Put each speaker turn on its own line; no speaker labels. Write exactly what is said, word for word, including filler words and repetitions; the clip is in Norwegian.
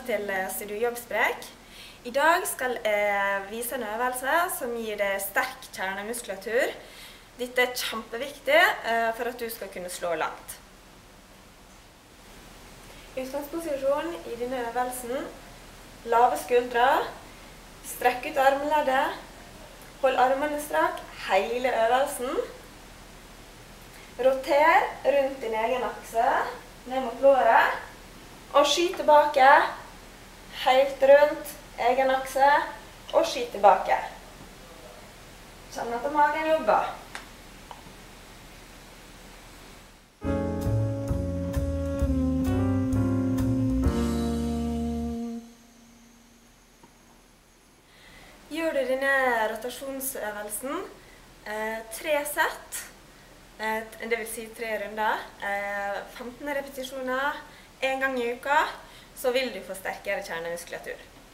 til Studio Jobbsprek. I dag skal jeg vise en øvelse som gir deg sterk kjernemuskulatur. Dette er kjempeviktig for at du skal kunne slå langt. Utgangsposisjon i denne øvelsen. Lave skuldre. Strekk ut armleddet. Hold armene strak hele øvelsen. Roter rundt din egen akse, ned mot låret. Og skyt tilbake, helt rundt egen akse, og skyt tilbake. Kjenn at magen jobber. Gjør du denne rotasjonsøvelsen, eh, tre sett, eh, det vil si tre runder, eh, femten repetisjoner, en gang i uka, så vil du få sterkere kjernemuskulatur.